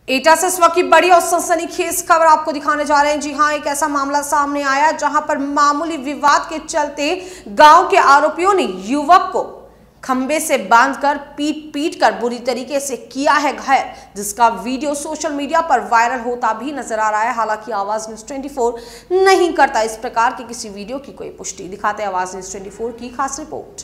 एटा से इस वक्त की बड़ी और सनसनीखेज खबर आपको दिखाने जा रहे हैं। जी हां, एक ऐसा मामला सामने आया जहां पर मामूली विवाद के चलते गांव के आरोपियों ने युवक को खंबे से बांधकर पीट कर बुरी तरीके से किया है घायल, जिसका वीडियो सोशल मीडिया पर वायरल होता भी नजर आ रहा है। हालांकि आवाज न्यूज 24 नहीं करता इस प्रकार के किसी वीडियो की कोई पुष्टि। दिखाते हैं आवाज न्यूज 24 की खास रिपोर्ट।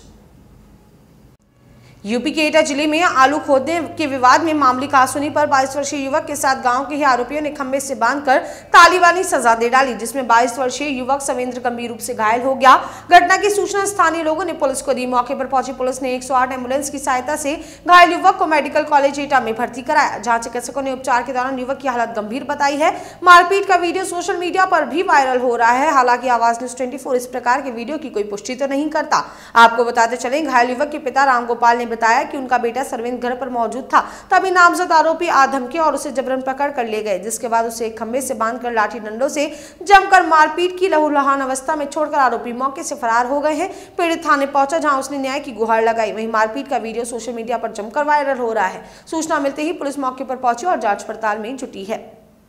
यूपी के एटा जिले में आलू खोदने के विवाद में मामूली कहासुनी पर 22 वर्षीय युवक के साथ गांव के ही आरोपियों ने खंबे से बांधकर तालिबानी सजा दे डाली, जिसमें 22 वर्षीय युवक सवेंद्र गंभीर रूप से घायल हो गया। घटना की सूचना स्थानीय लोगों ने पुलिस को दी। मौके पर पहुंची पुलिस ने 108 एम्बुलेंस की सहायता से घायल युवक को मेडिकल कॉलेज एटा में भर्ती कराया, जहाँ चिकित्सकों ने उपचार के दौरान युवक की हालत गंभीर बताई है। मारपीट का वीडियो सोशल मीडिया पर भी वायरल हो रहा है। हालांकि आवाज न्यूज 24 इस प्रकार के वीडियो की कोई पुष्टि तो नहीं करता। आपको बताते चले, घायल युवक के पिता रामगोपाल ने बताया कि उनका बेटा सरविंद्र घर पर मौजूद था, तभी नामजद आरोपी धमके और उसे जबरन पकड़ कर ले गए, जिसके बाद उसे एक खंबे से बांधकर लाठी डंडों से जमकर मारपीट की। लहूलुहान अवस्था में छोड़कर आरोपी मौके से फरार हो गए हैं। पीड़ित थाने पहुंचा, जहां उसने न्याय की गुहार लगाई। वहीं मारपीट का वीडियो सोशल मीडिया पर जमकर वायरल हो रहा है। सूचना मिलते ही पुलिस मौके पर पहुंची और जांच पड़ताल में जुटी है।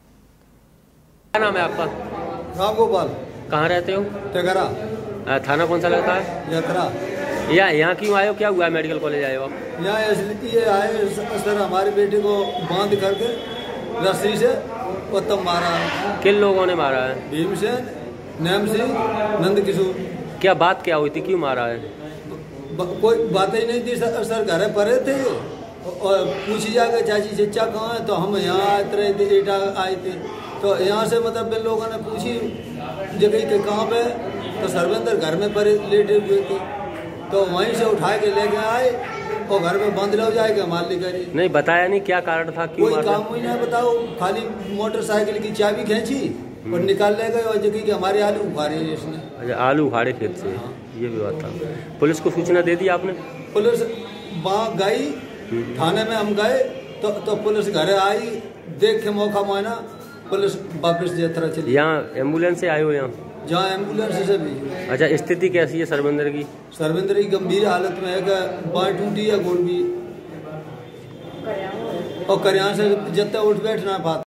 क्या नाम है आपका? रामगोपाल। कहाँ रहते हो? तेगरा। थाना कौन सा लगता है? यात्रा। यहाँ क्यों आए हो? क्या हुआ? मेडिकल कॉलेज आए हो आप? यहाँ इसलिए आए सर, हमारे बेटे को बांध करके रस्सी से वो तब मारा। किन लोगों ने मारा है? भीमसेन, नैम सिंह, नंद किशोर। क्या बात क्या हुई थी? क्यों मारा है? कोई बात ही नहीं थी सर, घर परे थे और पूछी जाकर चाची चचा कहाँ है, तो हम यहाँ आते थे, एटा आए थे। तो यहाँ से मतलब इन लोगों ने पूछी जगह के कहाँ पे, तो सर्वेंद्र घर में परे लेटे हुए थे, तो वहीं से उठा के लेके आए और घर में बंद रह जाएगा मार लेकर। नहीं बताया नहीं क्या कारण था, क्यों कोई काम ही नहीं बताओ, खाली मोटरसाइकिल की चाबी खींची और निकाल ले गए और जगह के हमारे आलू उखाड़े इसने। अच्छा, आलू उखाड़े खेत से? हाँ। ये भी बात था। पुलिस को सूचना दे दी आपने? पुलिस वहाँ गई, थाने में हम गए तो पुलिस घर आई, देख के मौका माना, पुलिस वापस यात्रा चली। यहाँ एम्बुलेंस से आए हो? यहाँ जहाँ एम्बुलेंस से भी। अच्छा, स्थिति कैसी है सरविंद्र की? सरविंद्र की गंभीर हालत में है कि बाँह टूटी है, गोड़ भी, और करियान से जब तक उठ बैठ ना पाता।